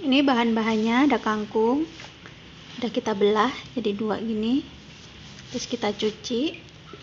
Ini bahan-bahannya, ada kangkung, udah kita belah jadi 2 gini, terus kita cuci.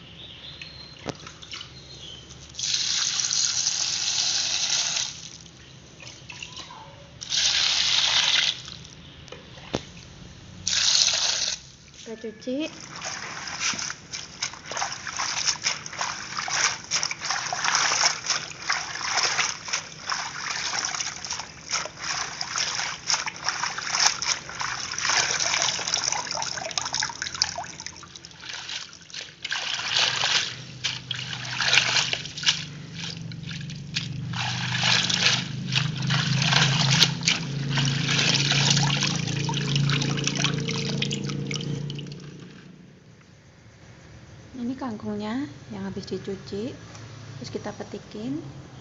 Ini kangkungnya yang habis dicuci, terus kita petikin.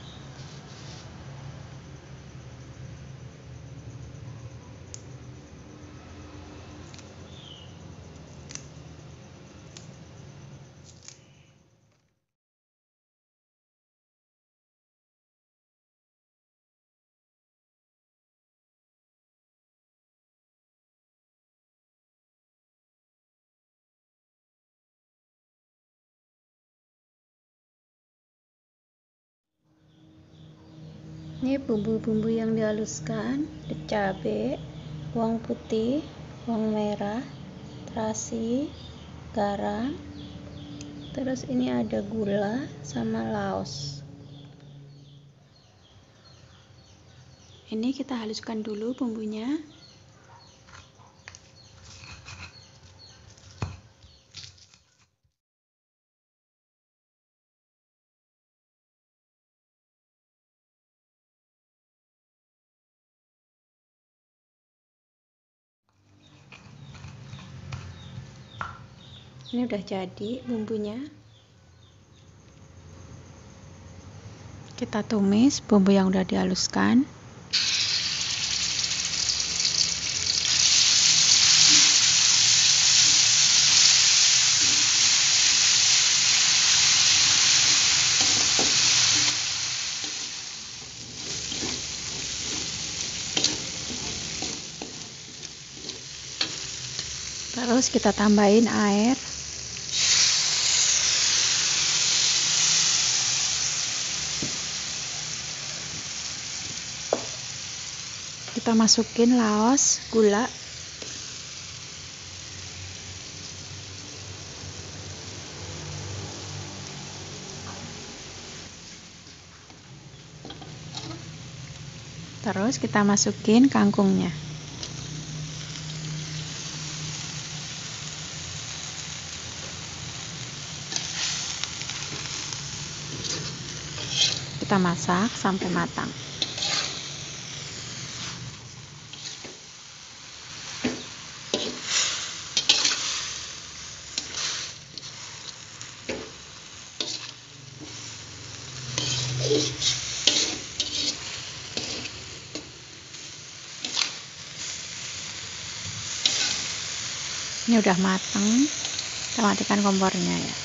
Ini bumbu-bumbu yang dihaluskan, ada cabai, bawang putih, bawang merah, terasi, garam, terus ini ada gula sama laos. Ini kita haluskan dulu bumbunya. Ini udah jadi bumbunya. Kita tumis bumbu yang udah dihaluskan. Terus kita tambahin air. Kita masukin laos, gula. Terus kita masukin kangkungnya. Kita masak sampai matang. Ini udah matang, kita matikan kompornya ya.